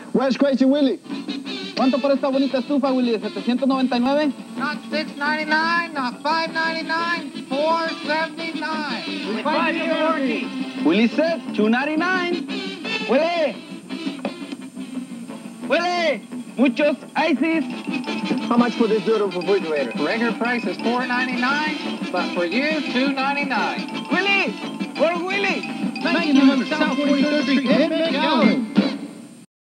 Where's Crazy Willie? ¿Cuánto por esta bonita estufa, Willie? ¿De 799? Not $6.99, not $5.99, $4.79. With 5-year warranty. Willie said $2.99. Willie, muchos ices. How much for this beautiful refrigerator? Regular price is $4.99, but for you, $2.99. Willie, where's Willie? 1900 South 43rd Street, Edmond, Gallery.